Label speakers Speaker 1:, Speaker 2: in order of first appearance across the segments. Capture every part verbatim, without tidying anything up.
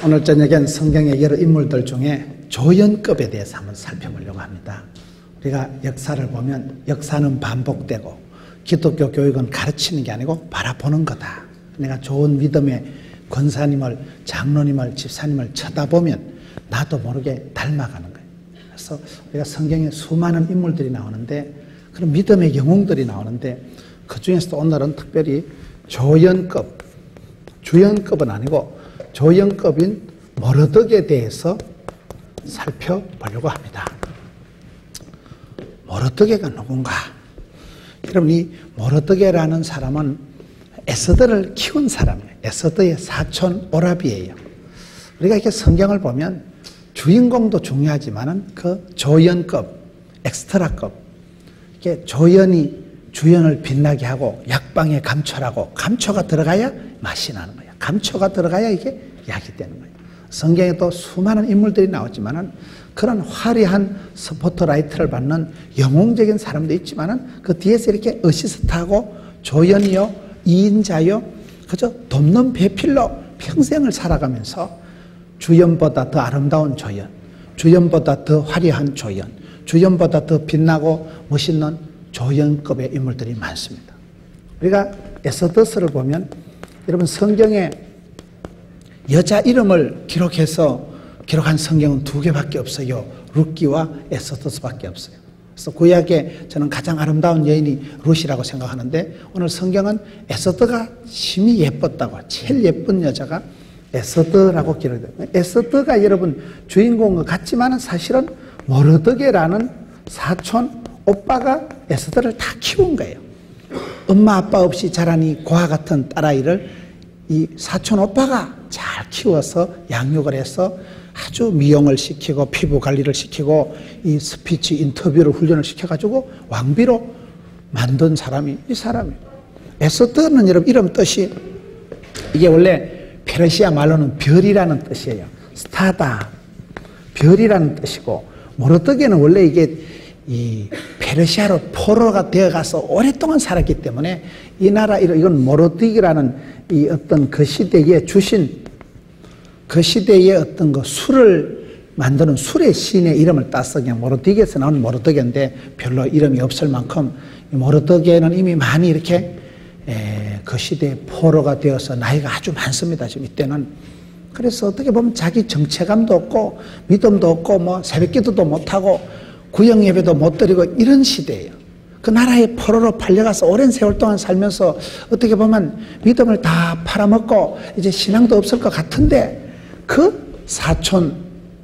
Speaker 1: 오늘 저녁엔 성경의 여러 인물들 중에 조연급에 대해서 한번 살펴보려고 합니다. 우리가 역사를 보면 역사는 반복되고 기독교 교육은 가르치는 게 아니고 바라보는 거다. 내가 좋은 믿음의 권사님을, 장로님을, 집사님을 쳐다보면 나도 모르게 닮아가는 거예요. 그래서 우리가 성경에 수많은 인물들이 나오는데 그런 믿음의 영웅들이 나오는데 그 중에서도 오늘은 특별히 조연급, 주연급은 아니고 조연급인 모르드게에 대해서 살펴보려고 합니다. 모르드게가 누군가? 여러분, 이 모르드게라는 사람은 에스더를 키운 사람이에요. 에스더의 사촌 오라비예요. 우리가 이렇게 성경을 보면 주인공도 중요하지만은 그 조연급, 엑스트라급, 이렇게 조연이 주연을 빛나게 하고 약방에 감초라고, 감초가 들어가야 맛이 나는 거예요. 감초가 들어가야 이게 약이 되는 거예요. 성경에 또 수많은 인물들이 나왔지만은 그런 화려한 스포트라이트를 받는 영웅적인 사람도 있지만은 그 뒤에서 이렇게 어시스트하고 조연이요, 이인자요, 그저 돕는 배필로 평생을 살아가면서 주연보다 더 아름다운 조연, 주연보다 더 화려한 조연, 주연보다 더 빛나고 멋있는 조연급의 인물들이 많습니다. 우리가 에스더서를 보면 여러분 성경에 여자 이름을 기록해서 기록한 성경은 두 개밖에 없어요. 룻기와 에스더서밖에 없어요. 그래서 구약에 저는 가장 아름다운 여인이 룻이라고 생각하는데 오늘 성경은 에스더가 심히 예뻤다고, 제일 예쁜 여자가 에스더라고 기록돼요. 에스더가 여러분 주인공과 같지만 사실은 모르드게라는 사촌 오빠가 에스더를 다 키운 거예요. 엄마 아빠 없이 자란 이 고아 같은 딸아이를 이 사촌 오빠가 잘 키워서 양육을 해서 아주 미용을 시키고 피부 관리를 시키고 이 스피치 인터뷰를 훈련을 시켜가지고 왕비로 만든 사람이 이 사람이에요. 에스더는 여러분 이름 뜻이 이게 원래 페르시아 말로는 별이라는 뜻이에요. 스타다, 별이라는 뜻이고 모르드게는 원래 이게 이 페르시아로 포로가 되어가서 오랫동안 살았기 때문에 이 나라 이건 모르드게라는 이 어떤 그 시대에 주신 그 시대의 어떤 그 술을 만드는 술의 신의 이름을 따서 그냥 모르드게에서 나온 모르드게인데 별로 이름이 없을 만큼 모르드게는 이미 많이 이렇게 에, 그 시대의 포로가 되어서 나이가 아주 많습니다. 지금 이때는. 그래서 어떻게 보면 자기 정체감도 없고 믿음도 없고 뭐 새벽기도도 못하고 구역 예배도 못 드리고 이런 시대예요. 그 나라의 포로로 팔려가서 오랜 세월 동안 살면서 어떻게 보면 믿음을 다 팔아먹고 이제 신앙도 없을 것 같은데 그 사촌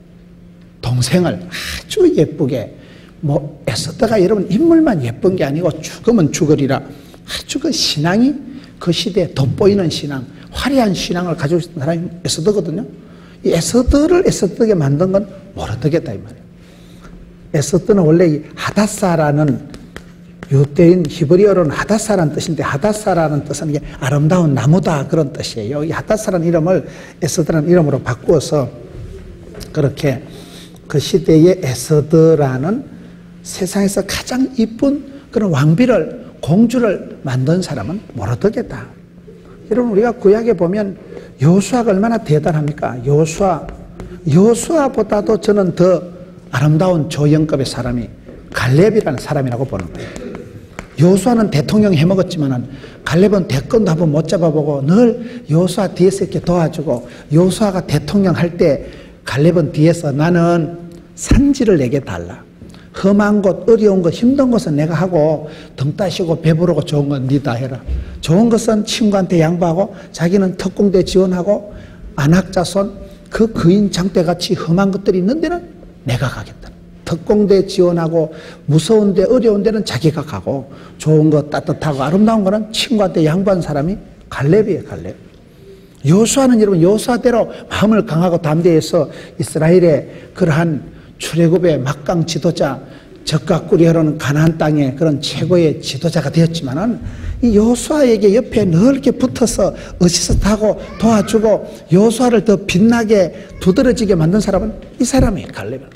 Speaker 1: 동생을 아주 예쁘게 뭐 에스더가 여러분 인물만 예쁜 게 아니고 죽으면 죽으리라 아주 그 신앙이 그 시대에 돋보이는 신앙, 화려한 신앙을 가지고 있는 사람이 에스더거든요. 이 에스더를 에스더게 만든 건 모르드게다 이 말이에요. 에스더는 원래 이 하닷사라는 유대인 히브리어로는 하닷사라는 뜻인데 하닷사라는 뜻은 이게 아름다운 나무다 그런 뜻이에요. 이 하닷사라는 이름을 에스더라는 이름으로 바꾸어서 그렇게 그 시대의 에스더라는 세상에서 가장 이쁜 그런 왕비를 공주를 만든 사람은 모르드게다. 여러분 우리가 구약에 보면 여호수아가 얼마나 대단합니까? 여호수아, 여호수아보다도 저는 더 아름다운 조연급의 사람이 갈렙이라는 사람이라고 보는 거예요. 여호수아는 대통령 해먹었지만 갈렙은 대권도 한번 못 잡아보고 늘 여호수아 뒤에서 이렇게 도와주고 여호수아가 대통령 할 때 갈렙은 뒤에서 나는 산지를 내게 달라. 험한 곳, 어려운 곳, 힘든 것은 내가 하고 등 따시고 배부르고 좋은 건 니 다 해라. 좋은 것은 친구한테 양보하고 자기는 특공대 지원하고 안학자손 그 거인 장대같이 험한 것들이 있는 데는 내가 가겠다. 특공대 지원하고 무서운 데 어려운 데는 자기가 가고 좋은 거 따뜻하고 아름다운 거는 친구한테 양보한 사람이 갈렙이에요. 갈렙. 여호수아는 여러분 여호수아대로 마음을 강하고 담대해서 이스라엘의 그러한 출애굽의 막강 지도자 적과 꿀이 흐르는 가나안 땅의 그런 최고의 지도자가 되었지만은 이 여호수아에게 옆에 늘 이렇게 붙어서 어시스트하고 도와주고 여호수아를 더 빛나게 두드러지게 만든 사람은 이 사람이에요. 갈렙은.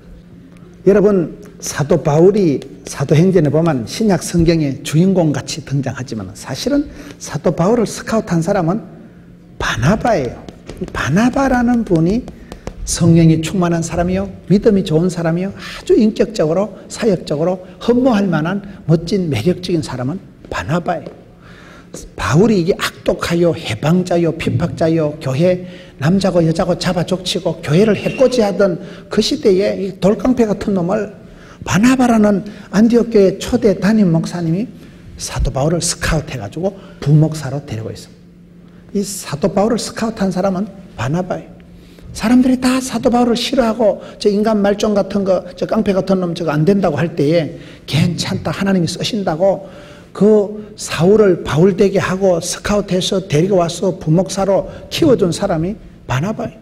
Speaker 1: 여러분 사도 바울이 사도행전에 보면 신약 성경의 주인공같이 등장하지만 사실은 사도 바울을 스카우트한 사람은 바나바예요. 바나바라는 분이 성령이 충만한 사람이요, 믿음이 좋은 사람이요, 아주 인격적으로 사역적으로 흠모할 만한 멋진 매력적인 사람은 바나바예요. 바울이 이게 악독하여 해방자요 핍박자요 교회 남자고 여자고 잡아 족치고 교회를 해코지하던 그 시대에 이 돌깡패 같은 놈을 바나바라는 안디옥 교회 초대 담임 목사님이 사도 바울을 스카우트해가지고 부목사로 데리고 있습니다. 이 사도 바울을 스카우트한 사람은 바나바예요. 사람들이 다 사도 바울을 싫어하고 저 인간 말종 같은 거, 저 깡패 같은 놈 저거 안 된다고 할 때에 괜찮다, 하나님이 쓰신다고 그 사울을 바울 되게 하고 스카우트해서 데리고 와서 부목사로 키워준 사람이 바나바예요.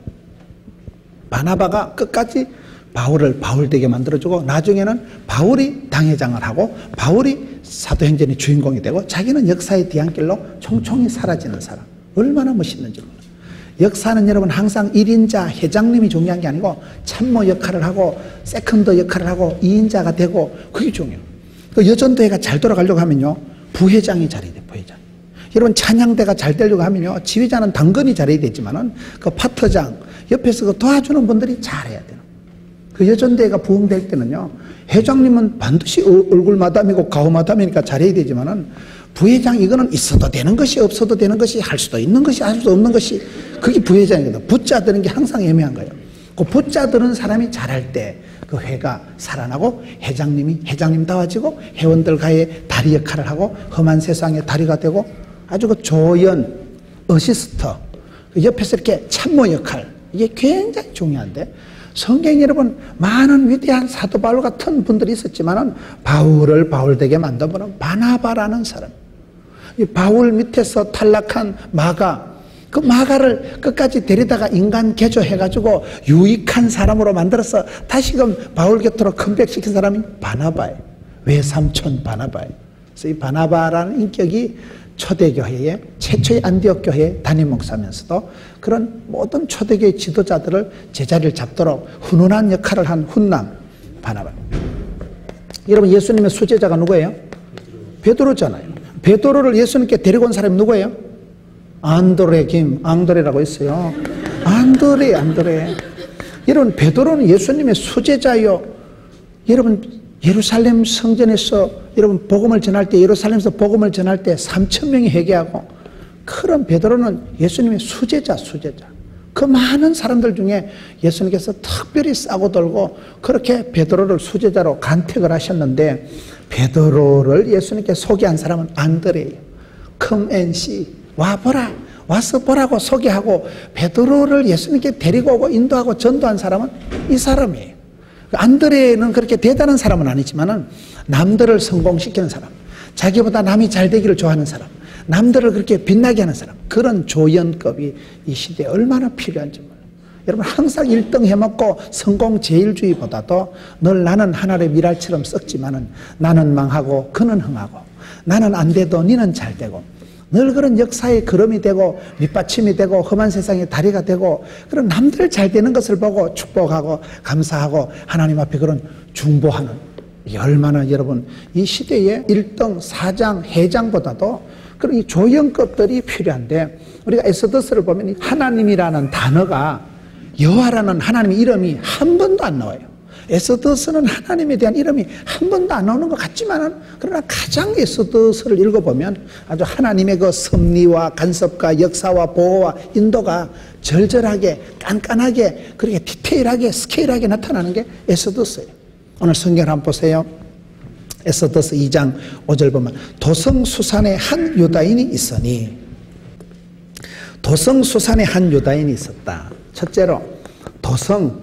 Speaker 1: 바나바가 끝까지 바울을 바울 되게 만들어주고 나중에는 바울이 당회장을 하고 바울이 사도행전의 주인공이 되고 자기는 역사의 뒤안길로 총총히 사라지는 사람. 얼마나 멋있는지 몰라요. 역사는 여러분 항상 일 인자 회장님이 중요한 게 아니고 참모 역할을 하고 세컨더 역할을 하고 이 인자가 되고 그게 중요해요. 그 여전도회가 잘 돌아가려고 하면요 부회장이 잘해야 돼. 부회장. 여러분 찬양대가 잘 되려고 하면요 지휘자는 당근이 잘해야 되지만은 그 파트장 옆에서 그 도와주는 분들이 잘해야 돼요. 그 여전대회가 부흥될 때는요 회장님은 반드시 얼굴 마담이고 가오 마담이니까 잘해야 되지만은 부회장 이거는 있어도 되는 것이 없어도 되는 것이 할 수도 있는 것이 할 수도 없는 것이 그게 부회장이거든. 붙자드는 게 항상 애매한 거예요. 그 붙자드는 사람이 잘할 때 그 회가 살아나고 회장님이 회장님다워지고 회원들과의 다리 역할을 하고 험한 세상의 다리가 되고 아주 그 조연 어시스터 옆에서 이렇게 참모 역할 이게 굉장히 중요한데 성경 여러분 많은 위대한 사도 바울 같은 분들이 있었지만은 바울을 바울되게 만들어버린 바나바라는 사람. 이 바울 밑에서 탈락한 마가 그 마가를 끝까지 데리다가 인간 개조해가지고 유익한 사람으로 만들어서 다시금 바울 곁으로 컴백시킨 사람이 바나바예요. 외삼촌 바나바예요. 그래서 이 바나바라는 인격이 초대교회의 최초의 안디옥 교회의 담임 목사면서도 그런 모든 초대교회 지도자들을 제자리를 잡도록 훈훈한 역할을 한 훈남 바나바. 여러분 예수님의 수제자가 누구예요? 베드로잖아요. 베드로를 예수님께 데리고 온 사람이 누구예요? 안드레 김, 앙드레라고 있어요. 안드레, 안드레. 여러분 베드로는 예수님의 수제자요. 여러분 예루살렘 성전에서 여러분 복음을 전할 때 예루살렘에서 복음을 전할 때 삼천 명이 회개하고 그런 베드로는 예수님의 수제자 수제자. 그 많은 사람들 중에 예수님께서 특별히 싸고 들고 그렇게 베드로를 수제자로 간택을 하셨는데 베드로를 예수님께 소개한 사람은 안드레예요. Come and see. 와보라. 와서 보라고 소개하고 베드로를 예수님께 데리고 오고 인도하고 전도한 사람은 이 사람이에요. 안드레는 그렇게 대단한 사람은 아니지만은 남들을 성공시키는 사람, 자기보다 남이 잘 되기를 좋아하는 사람, 남들을 그렇게 빛나게 하는 사람, 그런 조연급이 이 시대에 얼마나 필요한지 몰라요. 여러분 항상 일 등 해먹고 성공 제일주의보다도 늘 나는 하늘의 미랄처럼 썩지만은 나는 망하고 그는 흥하고 나는 안 돼도 니는 잘 되고 늘 그런 역사의 걸음이 되고 밑받침이 되고 험한 세상의 다리가 되고 그런 남들 잘 되는 것을 보고 축복하고 감사하고 하나님 앞에 그런 중보하는 이게 얼마나 여러분 이 시대에 일 등 사장 회장보다도 그런 이 조연급들이 필요한데 우리가 에스더스를 보면 하나님이라는 단어가 여호와라는 하나님의 이름이 한 번도 안 나와요. 에스더스는 하나님에 대한 이름이 한 번도 안 나오는 것 같지만은 그러나 가장 에스더스를 읽어보면 아주 하나님의 그 섭리와 간섭과 역사와 보호와 인도가 절절하게 깐깐하게 그렇게 디테일하게 스케일하게 나타나는 게 에스더스예요. 오늘 성경을 한번 보세요. 에스더스 이 장 오 절 보면 도성수산에 한 유다인이 있으니 도성수산에 한 유다인이 있었다. 첫째로 도성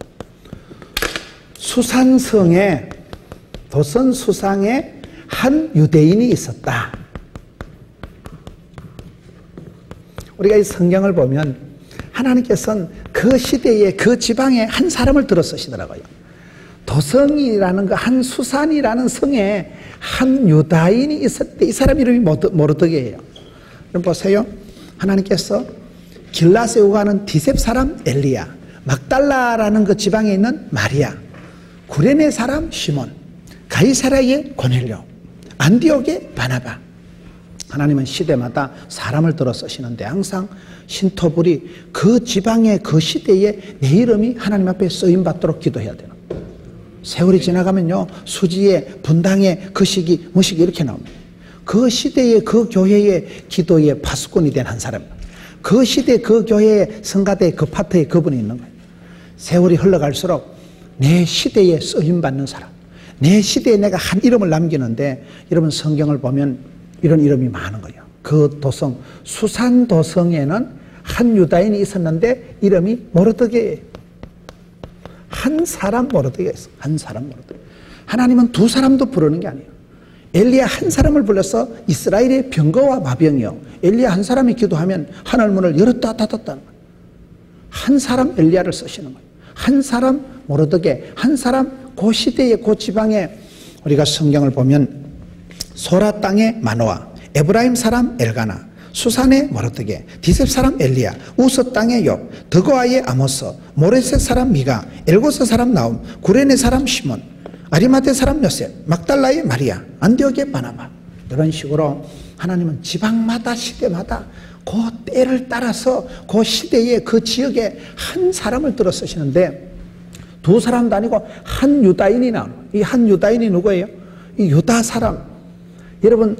Speaker 1: 수산성에 도선 수상에 한 유대인이 있었다. 우리가 이 성경을 보면 하나님께서는 그 시대에 그 지방에 한 사람을 들어 쓰시더라고요. 도성이라는 그 한 수산이라는 성에 한 유다인이 있었대. 이 사람 이름이 모르드게예요. 그럼 보세요. 하나님께서 길라스에 오가는 디셉 사람 엘리야, 막달라라는 그 지방에 있는 마리아, 구레네 사람 시몬, 가이사라의 고넬료, 안디옥의 바나바, 하나님은 시대마다 사람을 들어 쓰시는데 항상 신토불이 그 지방의 그 시대에 내 이름이 하나님 앞에 쓰임받도록 기도해야 되는 거예요. 세월이 지나가면요, 수지의 분당의 그 시기 무식이 이렇게 나옵니다. 그 시대의 그 교회의 기도의 파수꾼이 된 한 사람, 그 시대 그 교회의 성가대 그 파트에 그분이 있는 거예요. 세월이 흘러갈수록 내 시대에 쓰임받는 사람, 내 시대에 내가 한 이름을 남기는데, 여러분 성경을 보면 이런 이름이 많은 거예요. 그 도성 수산 도성에는 한 유다인이 있었는데 이름이 모르드게예요. 한 사람 모르드게가 있어. 한 사람 모르드게. 하나님은 두 사람도 부르는 게 아니에요. 엘리야 한 사람을 불러서 이스라엘의 병거와 마병이요, 엘리야 한 사람이 기도하면 하늘문을 열었다 닫았다는 거예요. 한 사람 엘리야를 쓰시는 거예요. 한 사람 모르드게, 한 사람 그 시대의 그 지방에, 우리가 성경을 보면 소라 땅의 마노아, 에브라임 사람 엘가나, 수산의 모르드게, 디셉 사람 엘리야, 우스 땅의 욥, 드고아의 아모스, 모레셋 사람 미가, 엘고스 사람 나움, 구레네 사람 시몬, 아리마테 사람 요셉, 막달라의 마리아, 안디옥의 바나바. 이런 식으로 하나님은 지방마다 시대마다 그 때를 따라서 그 시대의 그 지역에 한 사람을 들어 쓰시는데, 두 사람도 아니고 한 유다인이 나오는 거예요. 이 한 유다인이 누구예요? 이 유다 사람. 여러분,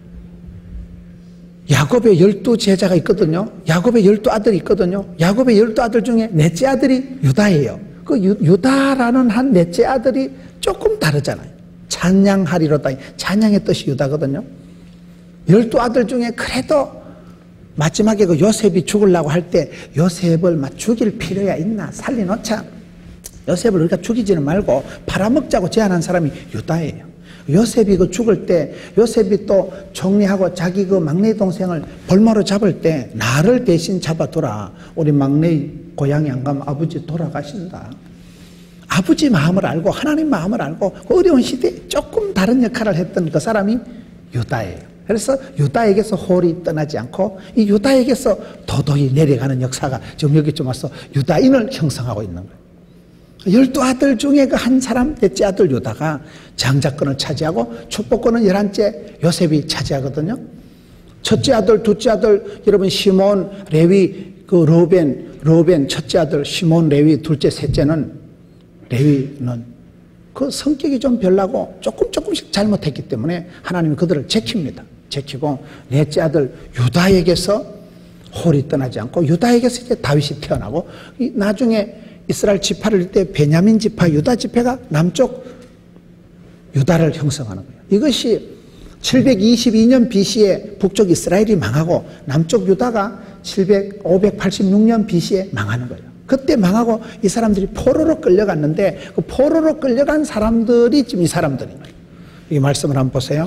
Speaker 1: 야곱의 열두 제자가 있거든요. 야곱의 열두 아들이 있거든요. 야곱의 열두 아들 중에 넷째 아들이 유다예요. 그 유, 유다라는 한 넷째 아들이 조금 다르잖아요. 찬양하리로다. 찬양의 뜻이 유다거든요. 열두 아들 중에 그래도 마지막에 그 요셉이 죽으려고 할 때 요셉을 막 죽일 필요야 있나, 살려놓자, 요셉을 우리가 죽이지는 말고 팔아먹자고 제안한 사람이 유다예요. 요셉이 그 죽을 때, 요셉이 또 정리하고 자기 그 막내 동생을 볼모로 잡을 때, 나를 대신 잡아두라. 우리 막내 고향에 안 가면 아버지 돌아가신다. 아버지 마음을 알고 하나님 마음을 알고 그 어려운 시대에 조금 다른 역할을 했던 그 사람이 유다예요. 그래서 유다에게서 홀이 떠나지 않고 이 유다에게서 도도히 내려가는 역사가 지금 여기쯤 와서 유다인을 형성하고 있는 거예요. 열두 아들 중에 그 한 사람, 넷째 아들 유다가 장자권을 차지하고 축복권은 열한째 요셉이 차지하거든요. 첫째 아들, 둘째 아들, 여러분 시몬, 레위, 그 로벤, 로벤 첫째 아들 시몬, 레위, 둘째, 셋째는, 레위는 그 성격이 좀 별나고 조금 조금씩 잘못했기 때문에 하나님이 그들을 제킵니다. 제키고 넷째 아들 유다에게서 홀이 떠나지 않고 유다에게서 이제 다윗이 태어나고, 나중에 이스라엘 지파를 일 때 베냐민 지파, 유다 지파가 남쪽 유다를 형성하는 거예요. 이것이 칠백이십이 년 비씨에 북쪽 이스라엘이 망하고 남쪽 유다가 칠백, 오백팔십육 년 비씨에 망하는 거예요. 그때 망하고 이 사람들이 포로로 끌려갔는데 그 포로로 끌려간 사람들이 지금 이 사람들인 거예요. 이 말씀을 한번 보세요.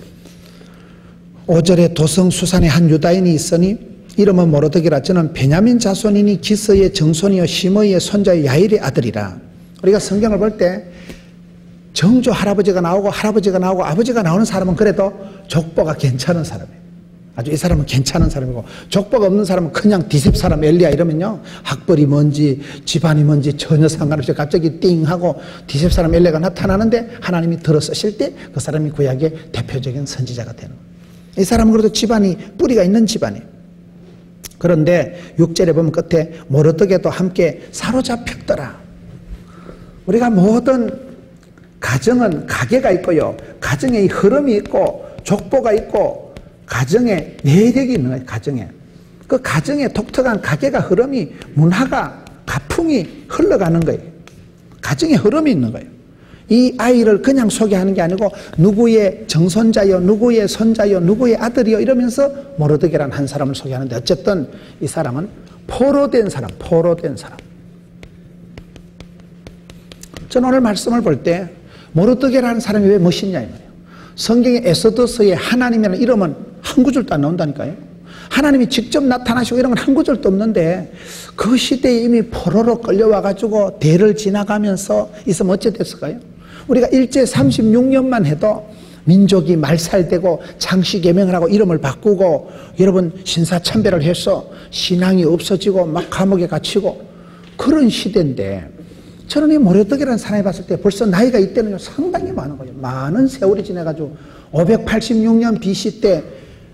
Speaker 1: 오 절에 도성 수산에 한 유다인이 있으니 이름은 모르드게라. 저는 베냐민 자손이니 기스의 정손이요 시므이의 손자의 야일의 아들이라. 우리가 성경을 볼 때 정조 할아버지가 나오고 할아버지가 나오고 아버지가 나오는 사람은 그래도 족보가 괜찮은 사람이에요. 아주 이 사람은 괜찮은 사람이고, 족보가 없는 사람은 그냥 디셉 사람 엘리야 이러면요, 학벌이 뭔지 집안이 뭔지 전혀 상관없이 갑자기 띵 하고 디셉 사람 엘리야가 나타나는데 하나님이 들어 쓰실 때 그 사람이 구약의 대표적인 선지자가 되는 거예요. 이 사람은 그래도 집안이 뿌리가 있는 집안이에요. 그런데 육 절에 보면 끝에 모르드게도 함께 사로잡혔더라. 우리가 모든 가정은 가계가 있고요, 가정에 흐름이 있고 족보가 있고 가정에 내력이 있는 거예요. 가정에 그 가정에 독특한 가계가 흐름이, 문화가 가풍이 흘러가는 거예요. 가정에 흐름이 있는 거예요. 이 아이를 그냥 소개하는 게 아니고 누구의 정손자요, 누구의 손자요, 누구의 아들이요 이러면서 모르드게라는 한 사람을 소개하는데, 어쨌든 이 사람은 포로된 사람, 포로된 사람. 저는 오늘 말씀을 볼 때 모르드게라는 사람이 왜 멋있냐 이 말이에요. 성경의 에스더서에 하나님이라는 이름은 한 구절도 안 나온다니까요. 하나님이 직접 나타나시고 이런 건 한 구절도 없는데 그 시대에 이미 포로로 끌려와가지고 대를 지나가면서 있으면 어째 됐을까요? 우리가 일제 삼십육 년만 해도 민족이 말살되고 창씨개명을 하고 이름을 바꾸고 여러분 신사참배를 해서 신앙이 없어지고 막 감옥에 갇히고 그런 시대인데, 저는 이 모르드게라는 사람이 봤을 때 벌써 나이가 이때는 상당히 많은 거예요. 많은 세월이 지나가지고 오백팔십육 년 비씨 때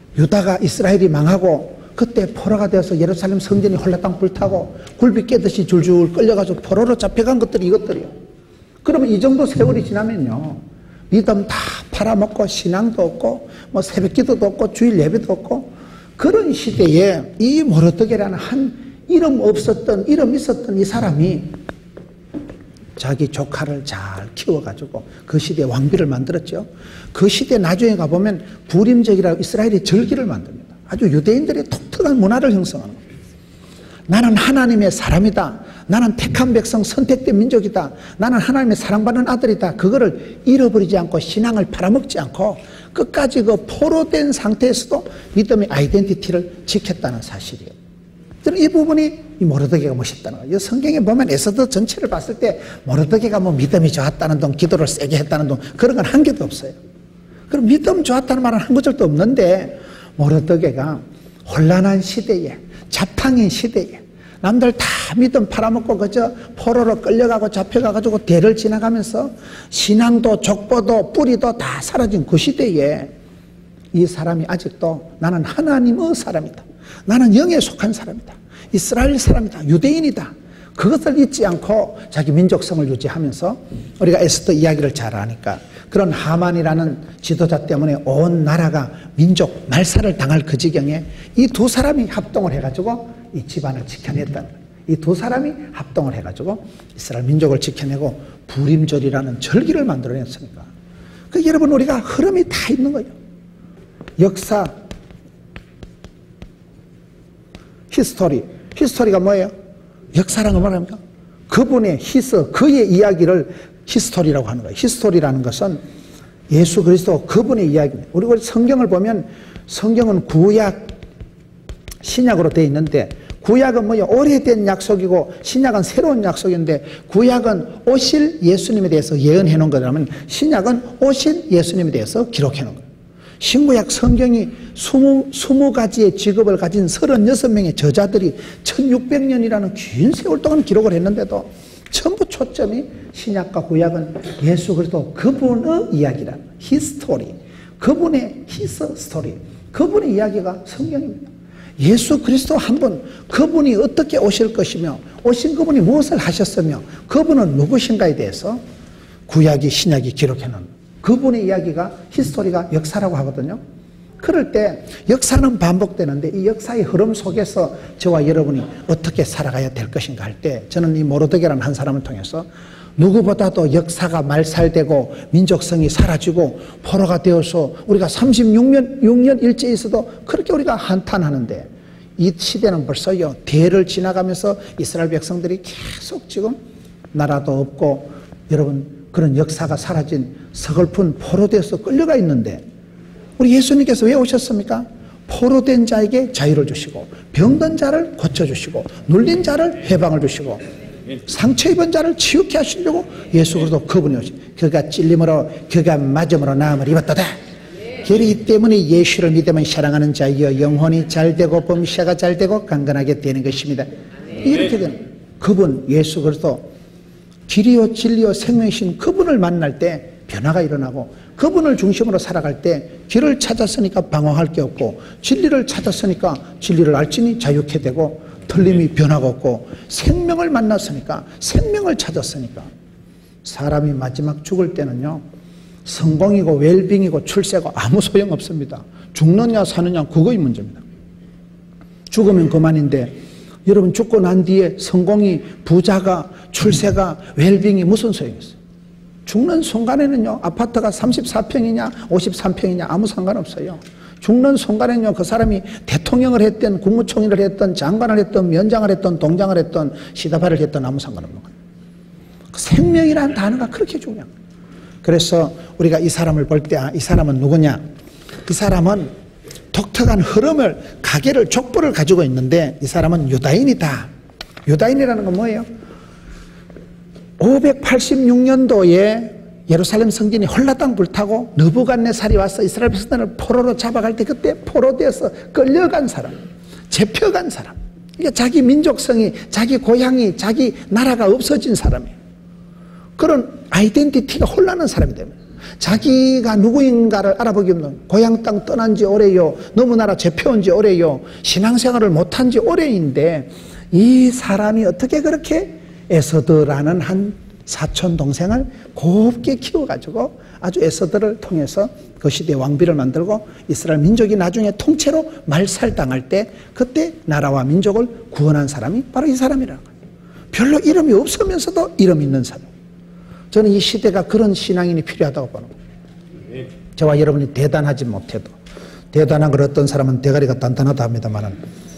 Speaker 1: 유다가 이스라엘이 망하고 그때 포로가 되어서 예루살렘 성전이 홀라당 불타고 굴비 깨듯이 줄줄 끌려가지고 포로로 잡혀간 것들이 이것들이요. 그러면 이 정도 세월이 지나면요, 믿음 다 팔아먹고 신앙도 없고 뭐 새벽기도도 없고 주일 예배도 없고 그런 시대에 이 모르드게라는 한 이름 없었던 이름 있었던 이 사람이 자기 조카를 잘 키워가지고 그 시대에 왕비를 만들었죠. 그 시대 나중에 가보면 부림절이라고 이스라엘이 절기를 만듭니다. 아주 유대인들의 독특한 문화를 형성하는 겁니다. 나는 하나님의 사람이다. 나는 택한 백성 선택된 민족이다. 나는 하나님의 사랑받는 아들이다. 그거를 잃어버리지 않고 신앙을 팔아먹지 않고 끝까지 그 포로된 상태에서도 믿음의 아이덴티티를 지켰다는 사실이에요. 저는 이 부분이 이 모르드게가 멋있다는 거예요. 성경에 보면 에스더 전체를 봤을 때 모르드게가 뭐 믿음이 좋았다는 동, 기도를 세게 했다는 동 그런 건 한 개도 없어요. 그럼 믿음 좋았다는 말은 한 구절도 없는데 모르드게가 혼란한 시대에 자탕인 시대에 남들 다 믿음 팔아먹고 그저 포로로 끌려가고 잡혀가가지고 대를 지나가면서 신앙도 족보도 뿌리도 다 사라진 그 시대에 이 사람이 아직도 나는 하나님의 사람이다. 나는 영에 속한 사람이다. 이스라엘 사람이다. 유대인이다. 그것을 잊지 않고 자기 민족성을 유지하면서 우리가 에스더 이야기를 잘 아니까 그런 하만이라는 지도자 때문에 온 나라가 민족 말살을 당할 그 지경에 이 두 사람이 합동을 해가지고 이 집안을 지켜냈다는 거예요. 이 두 사람이 합동을 해가지고 이스라엘 민족을 지켜내고 부림절이라는 절기를 만들어냈으니까. 그 여러분 우리가 흐름이 다 있는 거예요. 역사, 히스토리. 히스토리가 뭐예요? 역사라는 건 뭐랍니까? 그분의 히스, 그의 이야기를 히스토리라고 하는 거예요. 히스토리라는 것은 예수 그리스도 그분의 이야기입니다. 우리가 성경을 보면 성경은 구약, 신약으로 되어 있는데 구약은 뭐예요? 오래된 약속이고 신약은 새로운 약속인데 구약은 오실 예수님에 대해서 예언해 놓은 거라면 신약은 오실 예수님에 대해서 기록해 놓은 거예요. 신구약 성경이 스무 가지의 직업을 가진 서른여섯 명의 저자들이 천육백 년이라는 긴 세월 동안 기록을 했는데도 전부 초점이 신약과 구약은 예수 그리스도 그분의 이야기라는 히스토리, 그분의 히스 스토리, 그분의 이야기가 성경입니다. 예수 그리스도 한 분, 그분이 어떻게 오실 것이며 오신 그분이 무엇을 하셨으며 그분은 누구신가에 대해서 구약이 신약이 기록해놓은 그분의 이야기가 히스토리가 역사라고 하거든요. 그럴 때 역사는 반복되는데 이 역사의 흐름 속에서 저와 여러분이 어떻게 살아가야 될 것인가 할 때 저는 이 모르드게라는 한 사람을 통해서 누구보다도 역사가 말살되고 민족성이 사라지고 포로가 되어서 우리가 삼십육 년, 육 년 일제에 있어도 그렇게 우리가 한탄하는데 이 시대는 벌써요 대를 지나가면서 이스라엘 백성들이 계속 지금 나라도 없고 여러분 그런 역사가 사라진 서글픈 포로되어서 끌려가 있는데 우리 예수님께서 왜 오셨습니까? 포로된 자에게 자유를 주시고 병든 자를 고쳐주시고 눌린 자를 해방을 주시고 상처 입은 자를 치유케 하시려고 예수 그리스도 그분이 오시 그가 찔림으로 그가 맞음으로 나음을 입었도다. 이 때문에 예수를 믿으면 사랑하는 자여 영혼이 잘되고 범시가 잘되고 강건하게 되는 것입니다. 이렇게 되는 그분 예수 그리스도 길이요 진리요 생명이신 그분을 만날 때 변화가 일어나고 그분을 중심으로 살아갈 때 길을 찾았으니까 방황할 게 없고 진리를 찾았으니까 진리를 알지니 자유케 되고 틀림이 변화가 없고 생명을 만났으니까 생명을 찾았으니까 사람이 마지막 죽을 때는요 성공이고 웰빙이고 출세고 아무 소용없습니다. 죽느냐 사느냐 그거의 문제입니다. 죽으면 그만인데 여러분 죽고 난 뒤에 성공이 부자가 출세가 웰빙이 무슨 소용이 있어요? 죽는 순간에는요 아파트가 삼십사 평이냐 오십삼 평이냐 아무 상관없어요. 죽는 순간에는요 그 사람이 대통령을 했든 국무총리를 했든 장관을 했든 위원장을 했든 동장을 했든 시다바를 했든 아무 상관없는 거예요. 그 생명이라는 단어가 그렇게 중요한 거예요. 그래서 우리가 이 사람을 볼 때 이 사람은 누구냐? 이 사람은 독특한 흐름을 가계를 족보를 가지고 있는데 이 사람은 유다인이다. 유다인이라는 건 뭐예요? 오백팔십육 년도에 예루살렘 성전이 홀라당 불타고 느부갓네살이 와서 이스라엘 백성들을 포로로 잡아갈 때 그때 포로되어서 끌려간 사람, 잡혀간 사람. 그러니까 자기 민족성이, 자기 고향이, 자기 나라가 없어진 사람이에요. 그런 아이덴티티가 혼란한 사람이 됩니다. 자기가 누구인가를 알아보기 없는, 고향 땅 떠난 지 오래요, 너무 나라 잡혀온 지 오래요, 신앙생활을 못한 지 오래인데 이 사람이 어떻게 그렇게 에서드라는 한 사촌 동생을 곱게 키워가지고 아주 에서드를 통해서 그 시대의 왕비를 만들고 이스라엘 민족이 나중에 통째로 말살당할 때 그때 나라와 민족을 구원한 사람이 바로 이 사람이라는 거예요. 별로 이름이 없으면서도 이름 있는 사람. 저는 이 시대가 그런 신앙인이 필요하다고 보는 거예요. 저와 여러분이 대단하지 못해도, 대단한 걸 어떤 사람은 대가리가 단단하다 합니다만,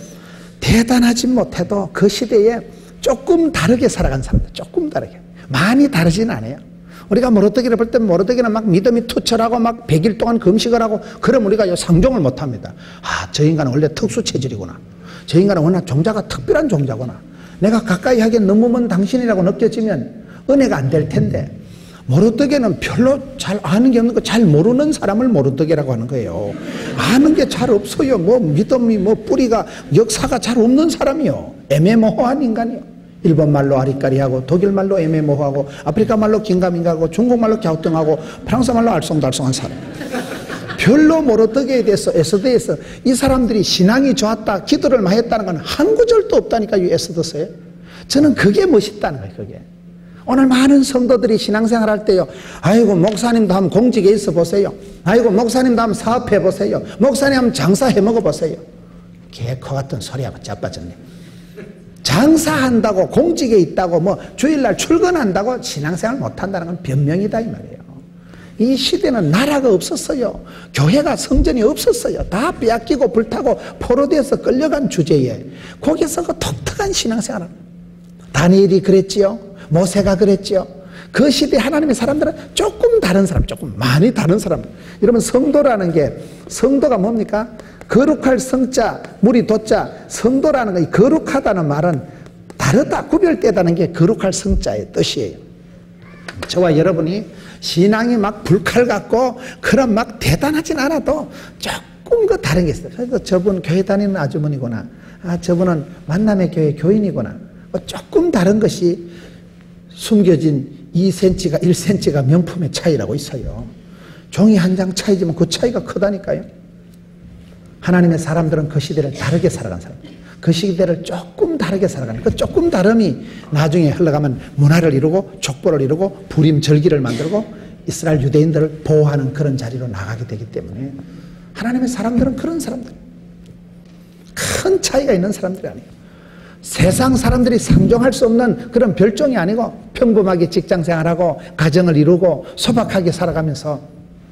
Speaker 1: 대단하지 못해도 그 시대에 조금 다르게 살아간 사람들, 조금 다르게, 많이 다르진 않아요. 우리가 모로떡이를 볼 때 모로떡이는 막 믿음이 투철하고 막 백 일 동안 금식을 하고 그럼 우리가 요 상종을 못 합니다. 아, 저 인간은 원래 특수 체질이구나. 저 인간은 워낙 종자가 특별한 종자구나. 내가 가까이 하기엔 너무 먼 당신이라고 느껴지면 은혜가 안 될 텐데, 모로떡에는 별로 잘 아는 게 없는 거, 잘 모르는 사람을 모로떡이라고 하는 거예요. 아는 게 잘 없어요. 뭐 믿음이 뭐 뿌리가 역사가 잘 없는 사람이요. 애매모호한 인간이요. 일본 말로 아리까리하고, 독일 말로 애매모호하고, 아프리카 말로 긴가민가하고, 중국 말로 갸우뚱하고, 프랑스 말로 알쏭달쏭한 사람. 별로 모로떡에 대해서 에스더에서 이 사람들이 신앙이 좋았다, 기도를 많이 했다는 건 한 구절도 없다니까요, 에스더서에. 저는 그게 멋있다는 거예요, 그게. 오늘 많은 성도들이 신앙생활 할 때요, 아이고 목사님도 한번 공직에 있어 보세요, 아이고 목사님도 한번 사업해 보세요, 목사님 한번 장사해 먹어 보세요. 개코 같은 소리하고 자빠졌네. 장사한다고, 공직에 있다고, 뭐 주일날 출근한다고 신앙생활 못한다는 건 변명이다 이 말이에요. 이 시대는 나라가 없었어요. 교회가, 성전이 없었어요. 다 빼앗기고 불타고 포로되어서 끌려간 주제에 거기서 그 독특한 신앙생활을, 다니엘이 그랬지요, 모세가 그랬지요. 그 시대 하나님의 사람들은 조금 다른 사람, 조금 많이 다른 사람. 여러분, 성도라는 게, 성도가 뭡니까? 거룩할 성자, 무리 도자, 성도라는 거, 거룩하다는 말은 다르다, 구별되다는 게 거룩할 성자의 뜻이에요. 저와 여러분이 신앙이 막 불칼 같고 그런 막 대단하진 않아도 조금 그 다른 게 있어요. 그래서 저분 교회 다니는 아주머니구나, 아 저분은 만남의 교회 교인이구나, 조금 다른 것이 숨겨진 이 센티미터가 일 센티미터가 명품의 차이라고 있어요. 종이 한 장 차이지만 그 차이가 크다니까요. 하나님의 사람들은 그 시대를 다르게 살아간 사람, 그 시대를 조금 다르게 살아가는, 그 조금 다름이 나중에 흘러가면 문화를 이루고 족보를 이루고 부림절기를 만들고 이스라엘 유대인들을 보호하는 그런 자리로 나가게 되기 때문에 하나님의 사람들은 그런 사람들, 큰 차이가 있는 사람들이 아니에요. 세상 사람들이 상종할 수 없는 그런 별종이 아니고 평범하게 직장생활하고 가정을 이루고 소박하게 살아가면서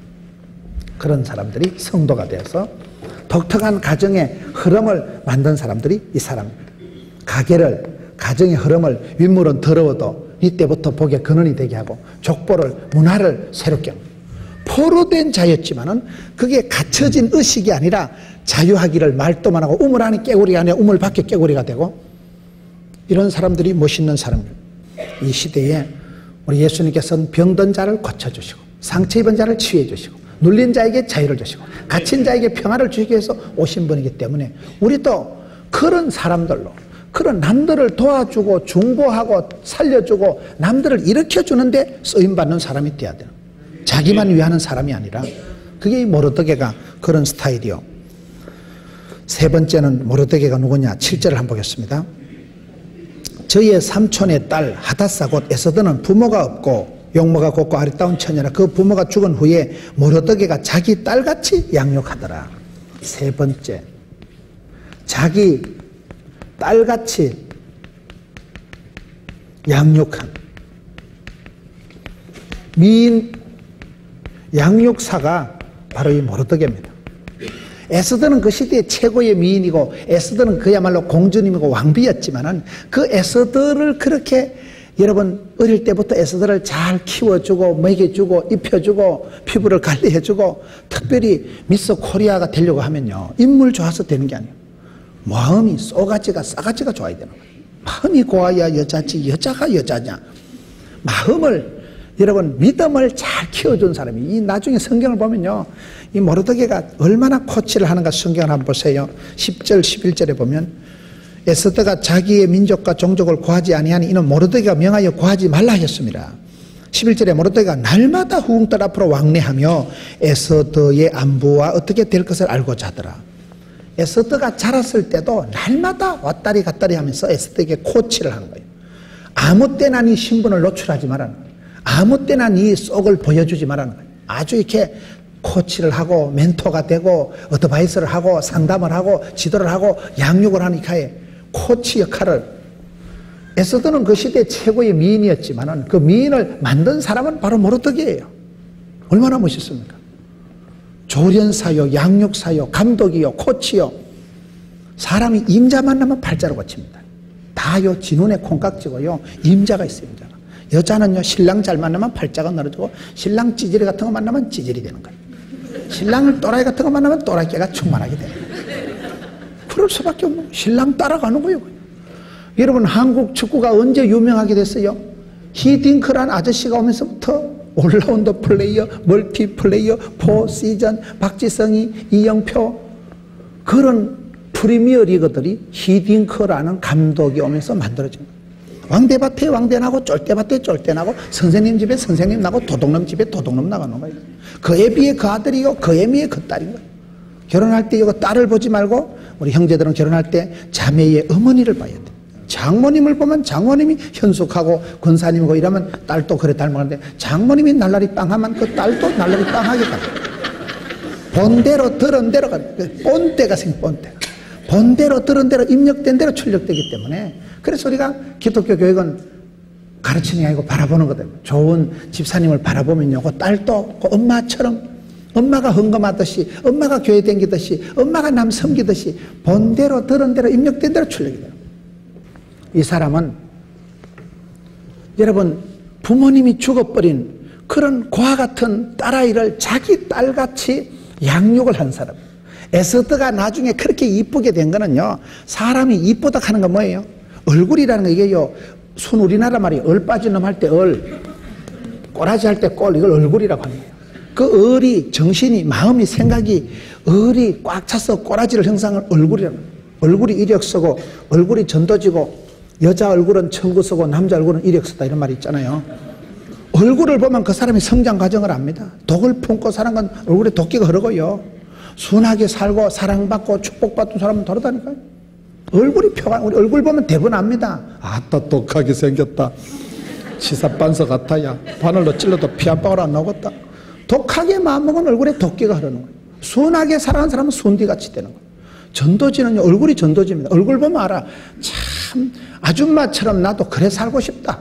Speaker 1: 그런 사람들이 성도가 되어서 독특한 가정의 흐름을 만든 사람들이 이 사람입니다. 가게를, 가정의 흐름을, 윗물은 더러워도 이때부터 복의 근원이 되게 하고 족보를, 문화를 새롭게 합니다. 포로된 자였지만은 그게 갇혀진 의식이 아니라 자유하기를 말도만 하고 우물 안에 깨구리가 아니라 우물 밖에 깨구리가 되고, 이런 사람들이 멋있는 사람입니다. 이 시대에 우리 예수님께서는 병든 자를 고쳐주시고 상처 입은 자를 치유해 주시고 눌린 자에게 자유를 주시고 갇힌 자에게 평화를 주시기 위해서 오신 분이기 때문에 우리도 그런 사람들로, 그런 남들을 도와주고 중보하고 살려주고 남들을 일으켜주는데 쓰임받는 사람이 되어야 돼요. 자기만 위하는 사람이 아니라. 그게 모르드게가 그런 스타일이요. 세 번째는 모르드게가 누구냐, 칠 절을 한번 보겠습니다. 저의 삼촌의 딸 하다사 곧 에스더는 부모가 없고 용모가 곱고 아리따운 처녀라. 그 부모가 죽은 후에 모르드게가 자기 딸같이 양육하더라. 세 번째, 자기 딸같이 양육한 미인 양육사가 바로 이 모르드게입니다. 에스더는 그 시대의 최고의 미인이고 에스더는 그야말로 공주님이고 왕비였지만은 그 에스더를 그렇게, 여러분 어릴 때부터 에스더를 잘 키워주고 먹여주고 입혀주고 피부를 관리해주고, 특별히 미스 코리아가 되려고 하면요, 인물 좋아서 되는 게 아니에요. 마음이 쏘가지가 싸가지가 좋아야 되는 거예요. 마음이 고와야 여자지, 여자가 여자냐. 마음을, 여러분 믿음을 잘 키워준 사람이, 이 나중에 성경을 보면요, 이 모르드게가 얼마나 코치를 하는가 성경을 한번 보세요. 십 절 십일 절에 보면 에스더가 자기의 민족과 종족을 구하지 아니하니 이는 모르드게가 명하여 구하지 말라 하였습니다. 십일 절에 모르드게가 날마다 후궁들 앞으로 왕래하며 에스더의 안부와 어떻게 될 것을 알고자 하더라. 에스더가 자랐을 때도 날마다 왔다리 갔다리 하면서 에스더에게 코치를 하는 거예요. 아무 때나 네 신분을 노출하지 말라는 거예요. 아무 때나 네 속을 보여주지 말라는 거예요. 아주 이렇게 코치를 하고 멘토가 되고 어드바이스를 하고 상담을 하고 지도를 하고 양육을 하니까 코치 역할을. 에스더는 그 시대 최고의 미인이었지만 그 미인을 만든 사람은 바로 모르드게예요. 얼마나 멋있습니까? 조련사요, 양육사요, 감독이요, 코치요. 사람이 임자 만나면 팔자로 고칩니다. 다요 진운의 콩깍지고요, 임자가 있습니다. 여자는요, 신랑 잘 만나면 팔자가 늘어지고 신랑 찌질이 같은 거 만나면 찌질이 되는 거예요. 신랑을 또라이 같은 거 만나면 또라이깨가 충만하게 되는 거예요. 그럴 수밖에 없는 거예요. 신랑 따라가는 거예요. 여러분, 한국 축구가 언제 유명하게 됐어요? 히딩크란 아저씨가 오면서부터 올라운더 플레이어, 멀티 플레이어, 포시전, 박지성이, 이영표, 그런 프리미어 리그들이 히딩크라는 감독이 오면서 만들어진 거예요. 왕대밭에 왕대 나고 쫄대밭에 쫄대 나고 선생님 집에 선생님 나고 도둑놈 집에 도둑놈 나가는 거예요. 그에 비해 그 아들이요, 그에 비해 그 딸인 거예요. 결혼할 때 이거 딸을 보지 말고 우리 형제들은 결혼할 때 자매의 어머니를 봐야 돼. 장모님을 보면 장모님이 현숙하고 권사님이고 이러면 딸도 그래 닮아가는데, 장모님이 날라리 빵하면 그 딸도 날라리 빵하게 가. 본대로 들은 대로 가. 본때가 생 본때. 본대로 들은 대로 입력된 대로 출력되기 때문에, 그래서 우리가 기독교 교육은 가르치는 게 아니고 바라보는 거거든요. 좋은 집사님을 바라보면요, 그 딸도 그 엄마처럼, 엄마가 헌금하듯이, 엄마가 교회 다니듯이, 엄마가 남 섬기듯이 본대로 들은 대로 입력된 대로 출력이 돼요. 이 사람은 여러분, 부모님이 죽어버린 그런 고아 같은 딸아이를 자기 딸같이 양육을 한 사람. 에스더가 나중에 그렇게 이쁘게 된 거는요, 사람이 이쁘다 하는 건 뭐예요? 얼굴이라는 거, 이게요, 순 우리나라 말이 얼 빠진 놈 할 때 얼, 꼬라지 할 때 꼴, 이걸 얼굴이라고 하는 거예요. 그 얼이, 정신이, 마음이, 생각이, 얼이 꽉 차서 꼬라지를 형성한 얼굴이라는 거예요. 얼굴이 이력서고 얼굴이 전도지고, 여자 얼굴은 천구서고 남자 얼굴은 이력서다, 이런 말이 있잖아요. 얼굴을 보면 그 사람이 성장 과정을 압니다. 독을 품고 사는 건 얼굴에 도끼가 흐르고요, 순하게 살고 사랑받고 축복받던 사람은 다르다니까요. 얼굴이 표가, 우리 얼굴 보면 대부분 압니다. 아따 독하게 생겼다, 치사반서 같아야, 바늘로 찔러도 피 한 방울 안 나오겠다. 독하게 마음먹은 얼굴에 도끼가 흐르는 거예요. 순하게 살아가는 사람은 순디같이 되는 거예요. 전도지는요, 얼굴이 전도지입니다. 얼굴 보면 알아. 참 아줌마처럼 나도 그래 살고 싶다.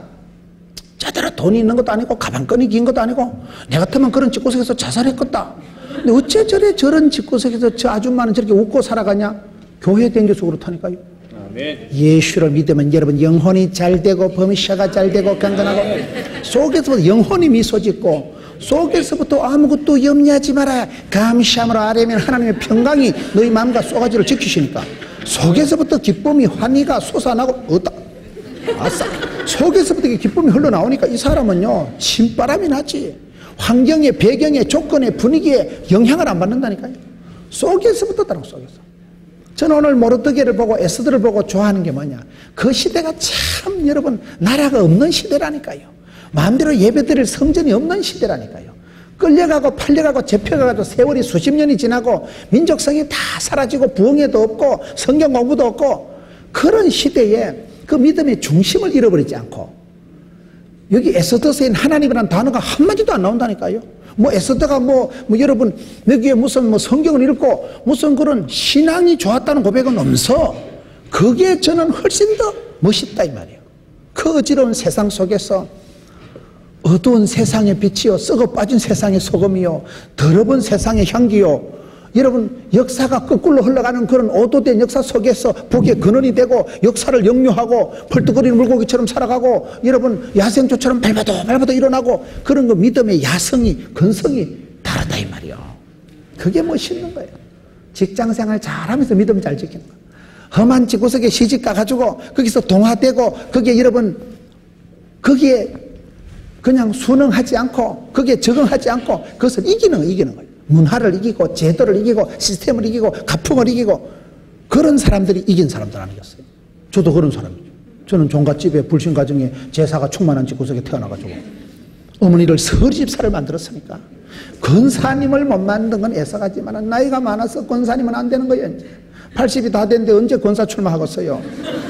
Speaker 1: 저대로 돈이 있는 것도 아니고 가방끈이 긴 것도 아니고 내 같으면 그런 집구석에서 자살했겠다. 근데 어째 저래 저런 집구석에서 저 아줌마는 저렇게 웃고 살아가냐? 교회 댕겨서 그렇다니까요. 아멘. 예수를 믿으면 여러분 영혼이 잘 되고 범샤가 잘 되고 강건하고, 속에서 영혼이 미소 짓고 속에서부터 아무것도 염려하지 마라, 감시함으로 아뢰면 하나님의 평강이 너희 마음과 쏘가지를 지키시니까, 속에서부터 기쁨이 환희가 솟아나고, 어따 아싸, 속에서부터 기쁨이 흘러나오니까 이 사람은요, 신바람이 나지. 환경의 배경의 조건의 분위기에 영향을 안 받는다니까요. 속에서부터 따라, 속에서. 저는 오늘 모르드게를 보고 에스더를 보고 좋아하는 게 뭐냐, 그 시대가 참 여러분 나라가 없는 시대라니까요. 마음대로 예배드릴 성전이 없는 시대라니까요. 끌려가고 팔려가고 잡혀가고 세월이 수십 년이 지나고 민족성이 다 사라지고 부흥회도 없고 성경 공부도 없고, 그런 시대에 그 믿음의 중심을 잃어버리지 않고, 여기 에스더서인 하나님이라는 단어가 한마디도 안 나온다니까요. 뭐 에스더가 뭐, 뭐 여러분 여기에 무슨 뭐 성경을 읽고 무슨 그런 신앙이 좋았다는 고백은 없어. 그게 저는 훨씬 더 멋있다 이 말이에요. 그 어지러운 세상 속에서 어두운 세상의 빛이요, 썩어 빠진 세상의 소금이요, 더러운 세상의 향기요, 여러분 역사가 거꾸로 흘러가는 그런 오도된 역사 속에서 복의 근원이 되고 역사를 역류하고 펄떡거리는 물고기처럼 살아가고, 여러분 야생조처럼 밟아도 밟아도 일어나고, 그런 거 믿음의 야성이, 근성이 다르다 이 말이요. 그게 멋있는 거예요. 직장생활 잘하면서 믿음 잘 지키는 거. 험한 집구석에 시집 가가지고 거기서 동화되고, 거기에 여러분 거기에 그냥 순응하지 않고 거기에 적응하지 않고 그것을 이기는 이기는 거예요. 문화를 이기고 제도를 이기고 시스템을 이기고 가풍을 이기고, 그런 사람들이 이긴 사람들 아니겠어요? 저도 그런 사람이죠. 저는 종갓집에 불신 가정에 제사가 충만한 집구석에 태어나가지고 어머니를 서리집사를 만들었으니까. 권사님을 못 만든 건 애석하지만 나이가 많아서 권사님은 안 되는 거예요. 이제 팔십이 다 됐는데 언제 권사 출마하겠어요.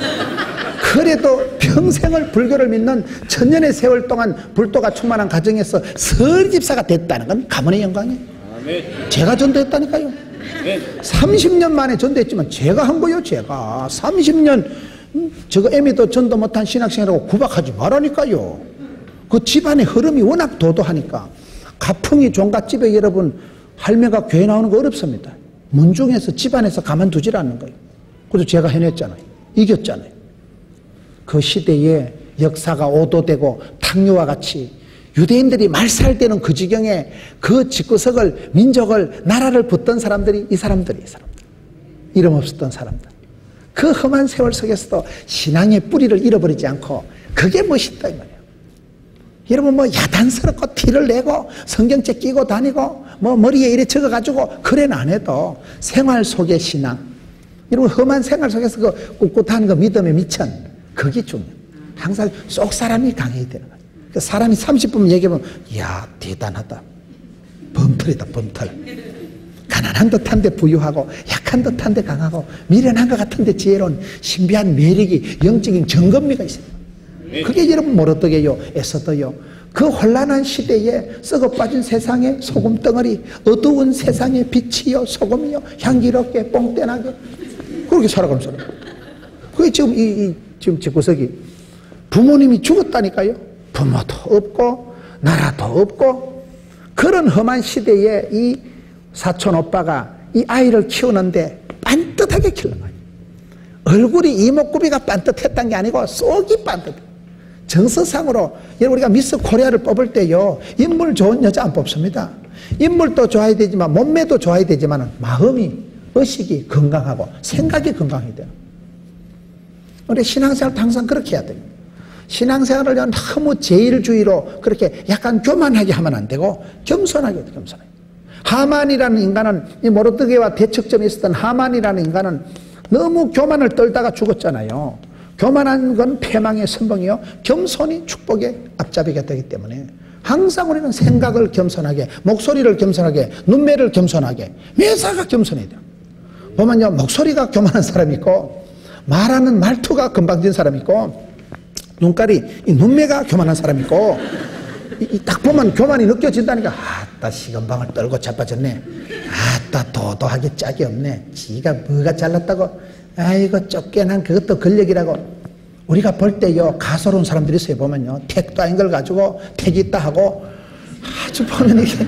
Speaker 1: 그래도 평생을 불교를 믿는 천년의 세월 동안 불도가 충만한 가정에서 서리집사가 됐다는 건 가문의 영광이에요. 아멘. 제가 전도했다니까요. 아멘. 삼십 년 만에 전도했지만 제가 한 거예요. 제가 삼십 년 저거 애미도 전도 못한 신학생이라고 구박하지 말라니까요. 그 집안의 흐름이 워낙 도도하니까. 가풍이 종갓집에 여러분 할매가 교회 나오는 거 어렵습니다. 문중에서 집안에서 가만두질 않는 거예요. 그래서 제가 해냈잖아요. 이겼잖아요. 그 시대에 역사가 오도되고 탕류와 같이 유대인들이 말살되는 그 지경에 그 집구석을 민족을 나라를 붙던 사람들이 이 사람들이 이 사람들 이름 없었던 사람들. 그 험한 세월 속에서도 신앙의 뿌리를 잃어버리지 않고 그게 멋있다 이 말이에요. 여러분 뭐 야단스럽고 티를 내고 성경책 끼고 다니고 뭐 머리에 이래 적어가지고 그래는 안 해도 생활 속의 신앙. 여러분 험한 생활 속에서 그 꿋꿋한 그 믿음의 미천 그게 중요해요. 항상 속 사람이 강해야 되는 거예요. 그 사람이 삼십 분 얘기하면 이야 대단하다. 범털이다 범털. 가난한 듯한데 부유하고 약한 듯한데 강하고 미련한 것 같은데 지혜로운 신비한 매력이 영적인 정건미가 있어요. 그게 여러분 모르더게요 애써도요. 그 혼란한 시대에 썩어 빠진 세상에 소금덩어리 어두운 세상에 빛이요 소금이요 향기롭게 뽕떼나게 그렇게 살아가면서 그게 지금 이, 이 지금 집구석이 부모님이 죽었다니까요. 부모도 없고 나라도 없고 그런 험한 시대에 이 사촌 오빠가 이 아이를 키우는데 빤듯하게 키우는 거예요. 얼굴이 이목구비가 빤듯했던 게 아니고 속이 빤듯해. 정서상으로 여러분 우리가 미스 코리아를 뽑을 때요 인물 좋은 여자 안 뽑습니다. 인물도 좋아야 되지만 몸매도 좋아야 되지만 마음이 의식이 건강하고 생각이 건강해야 돼요. 우리 신앙생활도 항상 그렇게 해야 됩니다. 신앙생활을 너무 제일주의로 그렇게 약간 교만하게 하면 안 되고 겸손하게 해야 돼요. 겸손하게. 하만이라는 인간은 이 모르드게와 대척점에 있었던 하만이라는 인간은 너무 교만을 떨다가 죽었잖아요. 교만한 건 패망의 선봉이요 겸손이 축복의 앞잡이가 되기 때문에 항상 우리는 생각을 겸손하게 목소리를 겸손하게 눈매를 겸손하게 매사가 겸손해야 돼요. 보면요 목소리가 교만한 사람이 있고 말하는 말투가 건방진 사람이 있고 눈깔이 이 눈매가 교만한 사람이 있고 이, 이 딱 보면 교만이 느껴진다니까. 아따 시건방을 떨고 자빠졌네. 아따 도도하게 짝이 없네. 지가 뭐가 잘났다고. 아이고 쫓겨난 그것도 권력이라고. 우리가 볼 때요 가소로운 사람들이 있어요. 보면요 택도 아닌 걸 가지고 택이 있다 하고 아주 보면 이게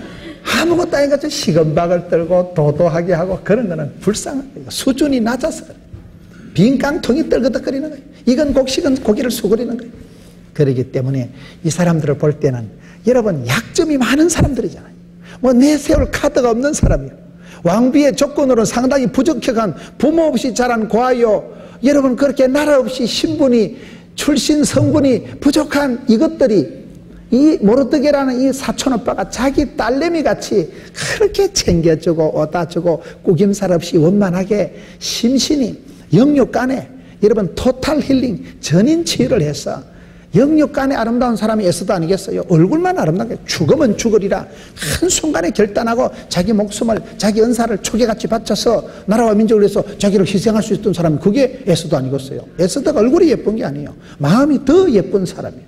Speaker 1: 아무것도 아닌 것 같이 시건방을 떨고 도도하게 하고 그런 거는 불쌍한 거예요. 수준이 낮아서 그래요. 빈 깡통이 떨거덕거리는 거예요. 이건 곡식은 고기를 수그리는 거예요. 그렇기 때문에 이 사람들을 볼 때는 여러분 약점이 많은 사람들이잖아요. 뭐 내세울 카드가 없는 사람이요. 왕비의 조건으로 상당히 부적격한 부모 없이 자란 고아요. 여러분 그렇게 나라 없이 신분이 출신 성분이 부족한 이것들이 이 모르드게라는 이 사촌오빠가 자기 딸내미 같이 그렇게 챙겨주고 오다주고 꾸김살 없이 원만하게 심신이 영육간에 여러분 토탈 힐링 전인 치유를 해서 영육간에 아름다운 사람이 에스더 아니겠어요? 얼굴만 아름답게 죽으면 죽으리라 한순간에 결단하고 자기 목숨을 자기 은사를 초계같이 바쳐서 나라와 민족을 위해서 자기를 희생할 수 있던 사람이 그게 에스더 아니겠어요? 에스더가 얼굴이 예쁜 게 아니에요. 마음이 더 예쁜 사람이에요.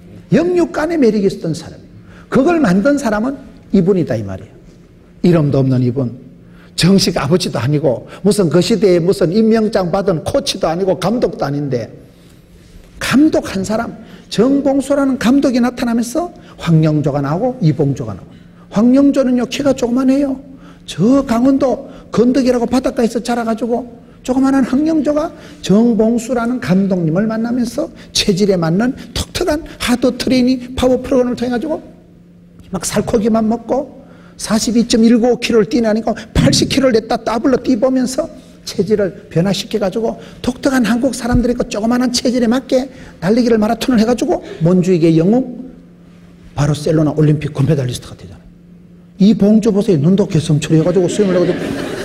Speaker 1: 영육간에 매력이 있었던 사람이에요. 그걸 만든 사람은 이분이다 이 말이에요. 이름도 없는 이분. 정식 아버지도 아니고 무슨 그 시대에 무슨 임명장 받은 코치도 아니고 감독도 아닌데 감독한 사람 정봉수라는 감독이 나타나면서 황영조가 나오고 이봉조가 나오고 황영조는요 키가 조그만해요. 저 강원도 건덕이라고 바닷가에서 자라가지고 조그만한 황영조가 정봉수라는 감독님을 만나면서 체질에 맞는 독특한 하드 트레이닝 파워 프로그램을 통해 가지고 막 살코기만 먹고 사십이 점 일구 킬로미터를 뛰나니까 팔십 킬로미터를 냈다 더블로 뛰보면서 체질을 변화시켜가지고 독특한 한국 사람들이 그 조그마한 체질에 맞게 달리기를 마라톤을 해가지고 몬주이계 영웅 바르셀로나 올림픽 금메달리스트가 되잖아요. 이 봉조 보세요. 눈도 개성처리 해가지고 수영을 해가지고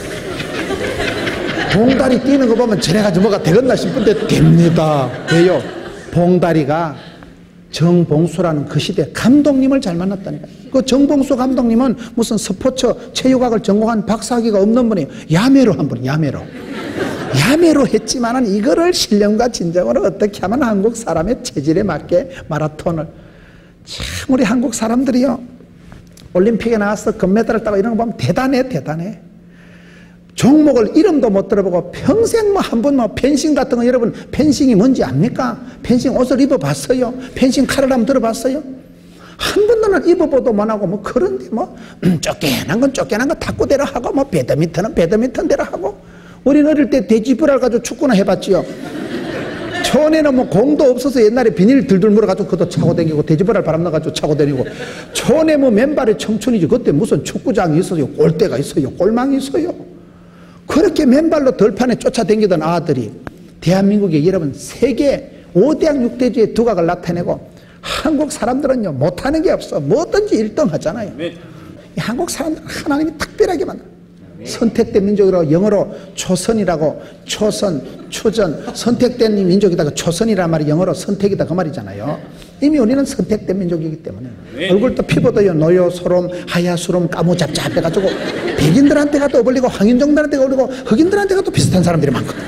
Speaker 1: 봉다리 뛰는 거 보면 저래가지고 뭐가 되겠나 싶은데 됩니다. 왜요? 봉다리가 정봉수라는 그 시대 감독님을 잘 만났다니까. 그 정봉수 감독님은 무슨 스포츠 체육학을 전공한 박사학위가 없는 분이에요. 야매로 한 분, 야매로. 야매로 했지만은 이거를 신령과 진정으로 어떻게 하면 한국 사람의 체질에 맞게 마라톤을. 참 우리 한국 사람들이요, 올림픽에 나와서 금메달을 따고 이런 거 보면 대단해, 대단해. 종목을 이름도 못 들어보고 평생 뭐 한 번 뭐 펜싱 같은 거, 여러분 펜싱이 뭔지 압니까? 펜싱 옷을 입어봤어요? 펜싱 칼을 한번 들어봤어요? 한 번도 입어보도 못하고 뭐 그런데 뭐 음, 쫓겨난 건 쫓겨난 거 탁구대로 하고 뭐 배드민턴은 배드민턴대로 하고. 우리는 어릴 때 돼지불알 가지고 축구나 해봤지요. 초원에는 뭐 공도 없어서 옛날에 비닐 들들 물어가지고 그것도 차고 다니고 돼지불알 바람 나가지고 차고 다니고. 초원에 뭐 맨발의 청춘이지. 그때 무슨 축구장이 있어요? 골대가 있어요? 골망이 있어요? 그렇게 맨발로 덜판에 쫓아다니던 아들이 대한민국에 여러분 세계 오 대학 육 대주의 두각을 나타내고, 한국 사람들은요 못하는 게 없어. 뭐든지 일 등 하잖아요. 네. 한국 사람들 하나님이 특별하게 만들어. 네. 선택된 민족이라고 영어로 초선이라고, 초선, 초전, 선택된 민족이다. 그 초선이란 말이 영어로 선택이다 그 말이잖아요. 이미 우리는 선택된 민족이기 때문에. 네. 얼굴도 피부도요 노요, 소름, 하야수름, 까무잡잡해가지고 백인들한테 가도 어울리고 황인종들한테 어울리고 흑인들한테 가도 비슷한 사람들이 많거든요.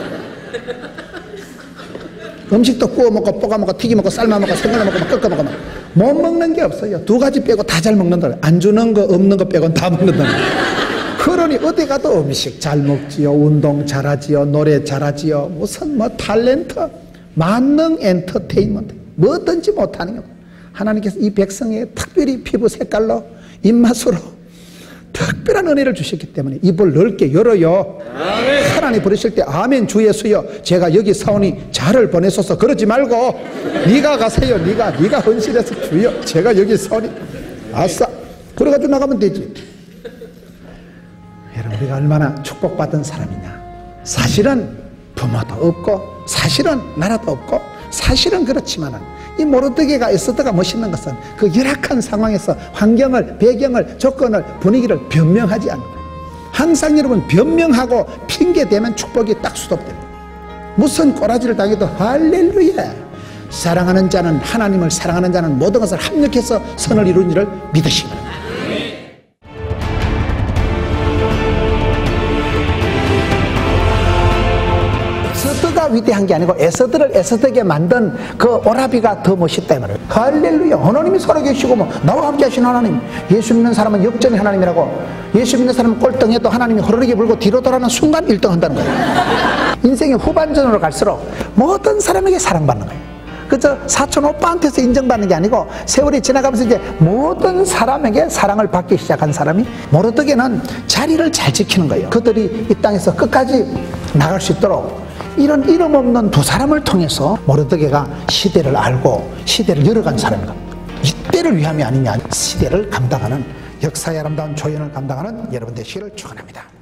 Speaker 1: 음식도 구워 먹고 볶아 먹고 튀겨 먹고 삶아 먹고 생걸로 먹고 막 꺾어 먹고 막. 못 먹는 게 없어요. 두 가지 빼고 다 잘 먹는다. 안 주는 거 없는 거 빼고는 다 먹는다. 그러니 어디 가도 음식 잘 먹지요, 운동 잘하지요, 노래 잘하지요, 무슨 뭐 탤런트, 만능 엔터테인먼트, 뭐든지 못하는 거. 하나님께서 이 백성의 특별히 피부 색깔로, 입맛으로 특별한 은혜를 주셨기 때문에 입을 넓게 열어요. 아멘. 하나님 부르실 때 아멘 주 예수여 제가 여기 사오니 자를 보내소서 그러지 말고 네가 가세요. 네가 네가 헌신해서 주여 제가 여기 사오니 아싸 그래가지고 나가면 되지. 여러분 우리가 얼마나 축복받은 사람이냐. 사실은 부모도 없고 사실은 나라도 없고 사실은 그렇지만은 이 모르드게가 에스더가 멋있는 것은 그 열악한 상황에서 환경을, 배경을, 조건을, 분위기를 변명하지 않는 거예요. 항상 여러분 변명하고 핑계대면 축복이 딱 수독됩니다. 무슨 꼬라지를 당해도 할렐루야. 사랑하는 자는 하나님을 사랑하는 자는 모든 것을 합력해서 선을 이루는 일을 믿으시기 바랍니다. 에스더가 위대한 게 아니고 에스더를 에스더게 만든 그 오라비가 더 멋있다 이 말이에요. 할렐루야. 하나님이 살아계시고 뭐 나와 함께 하신 하나님. 예수 믿는 사람은 역전의 하나님이라고. 예수 믿는 사람은 꼴등해도 하나님이 흐르게 불고 뒤로 돌아가는 순간 일 등 한다는 거예요. 인생의 후반전으로 갈수록 모든 사람에게 사랑받는 거예요. 그저 사촌 오빠한테서 인정받는 게 아니고 세월이 지나가면서 이제 모든 사람에게 사랑을 받기 시작한 사람이 모르드게는 자리를 잘 지키는 거예요. 그들이 이 땅에서 끝까지 나갈 수 있도록 이런 이름 없는 두 사람을 통해서 모르드게가 시대를 알고 시대를 열어간 사람입니다. 이때를 위함이 아니냐. 시대를 감당하는 역사의 아름다운 조연을 감당하는 여러분 되시기를 축원합니다.